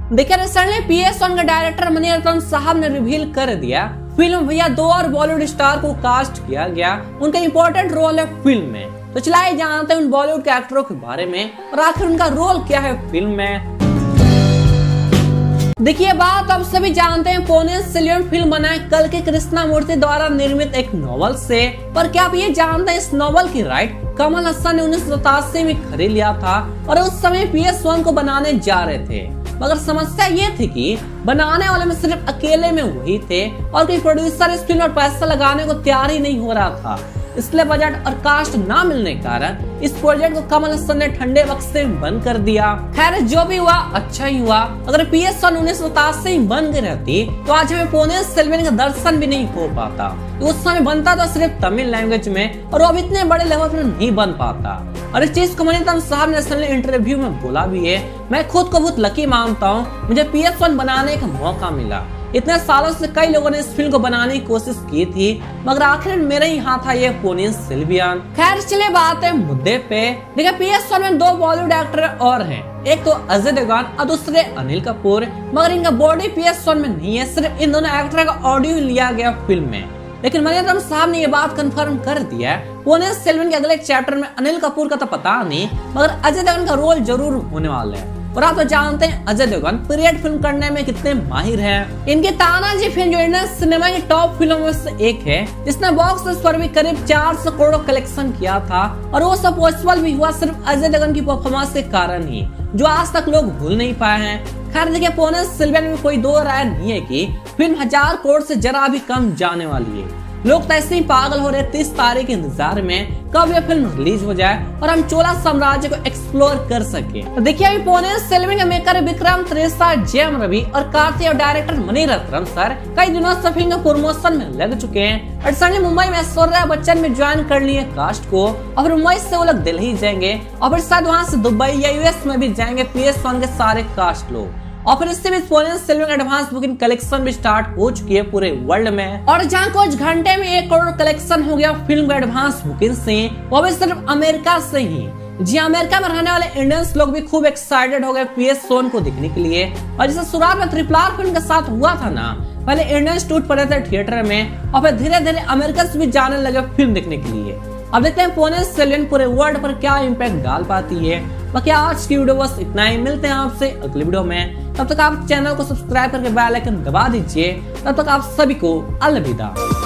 देखिए recently PS1 के director Mani Ratnam साहब ने रिवील कर दिया फिल्म भैया 2 और बॉलीवुड स्टार को कास्ट किया गया, उनका इंपॉर्टेंट रोल है फिल्म में। तो चलिए जानते हैं उन बॉलीवुड के एक्टरों के बारे में और आखिर उनका रोल क्या है फिल्म में। देखिए बात आप सभी जानते हैं पोनियन सेल्वन फिल्म बना है कल्कि कृष्णमूर्ति द्वारा निर्मित एक नॉवल से। पर क्या आप ये जानते हैं इस नॉवल की राइट कमल हसन ने 1987 में खरीद लिया था और उस समय PS1 को बनाने जा रहे थे। मगर समस्या ये थी कि बनाने वाले में सिर्फ अकेले में वही थे और कोई प्रोड्यूसर इस फिल्म पर पैसा लगाने को तैयार ही नहीं हो रहा था। इसलिए बजट और कास्ट ना मिलने के कारण इस प्रोजेक्ट को कमल हसन ने ठंडे वक्त से बंद कर दिया। खैर जो भी हुआ अच्छा ही हुआ। अगर PS1 1987 में बन गई रहती तो आज हमें पोनियन सेल्वन का दर्शन भी नहीं हो पाता। तो उस समय बनता था सिर्फ तमिल लैंग्वेज में और वो अब इतने बड़े लेवल पर नहीं बन पाता। और इस चीज को मणिरत्नम साहब ने इंटरव्यू में बोला भी है, मैं खुद को बहुत लकी मानता हूँ, मुझे PS1 बनाने का मौका मिला। इतने सालों से कई लोगों ने इस फिल्म को बनाने की कोशिश की थी मगर आखिर मेरे ही हाथ था ये पोनियन सेल्वन। खैर चलिए बात है मुद्दे पे। देखिए PS1 में 2 बॉलीवुड एक्टर और हैं, एक तो अजय देवगन और दूसरे अनिल कपूर। मगर इनका बॉडी PS1 में नहीं है, सिर्फ इन दोनों एक्टर का ऑडियो लिया गया फिल्म में। लेकिन मणिरत्नम साहब ने ये बात कंफर्म कर दिया है पोनियन सेल्वन के अगले चैप्टर में अनिल कपूर का तो पता नहीं मगर अजय देवगन का रोल जरूर होने वाला है। और आप तो जानते हैं अजय देवगन पीरियड फिल्म करने में कितने माहिर हैं। इनकी तानाजी फिल्म जो इंडियन सिनेमा की टॉप फिल्मों में से एक है, जिसने बॉक्स ऑफिस पर भी करीब 400 करोड़ कलेक्शन किया था और वो सब पॉसिबल भी हुआ सिर्फ अजय देवगन की परफॉर्मेंस के कारण ही, जो आज तक लोग भूल नहीं पाए हैं। खैर देखिए पोनियन सेल्वन में कोई दो राय नहीं है कि फिल्म 1000 करोड़ से जरा भी कम जाने वाली है। लोग तो ऐसे ही पागल हो रहे 30 तारीख के इंतजार में कब यह फिल्म रिलीज हो जाए और हम चोला साम्राज्य को एक्सप्लोर कर सके। तो देखिए अभी पोनियन सेल्वन के मेकर विक्रम त्रेसा, जेएम रवि और कार्तिक और डायरेक्टर मणिरत्नम सर कई दिनों से फिल्म के प्रमोशन में लग चुके हैं। और संजय मुंबई में ऐश्वर्या बच्चन में ज्वाइन कर लिए कास्ट को और फिर मुंबई से वो लोग दिल्ली जाएंगे और फिर शायद वहाँ से दुबई या US में भी जाएंगे PS1 के सारे कास्ट लोग। और फिर इससे भी Ponniyin Selvan advance booking collection भी स्टार्ट हो चुकी है पूरे वर्ल्ड में। और जहाँ कुछ घंटे में 1 करोड़ कलेक्शन हो गया फिल्म का एडवांस बुकिंग से, वो भी सिर्फ अमेरिका से ही। जी अमेरिका में रहने वाले इंडियंस लोग भी खूब एक्साइटेड हो गए PS1 को देखने के लिए। और जैसे शुरुआत में RRR फिल्म के साथ हुआ था ना, पहले इंडियंस टूट पड़े थे थिएटर में और फिर धीरे धीरे अमेरिका से भी जाने लगे फिल्म देखने के लिए। अब देखते हैं पोनियन सेल्वन पूरे वर्ल्ड पर क्या इम्पैक्ट डाल पाती है। बाकी आज की वीडियो बस इतना ही, मिलते हैं आपसे अगली वीडियो में। तब तक आप चैनल को सब्सक्राइब करके बेल आइकन दबा दीजिए। तब तक आप सभी को अलविदा।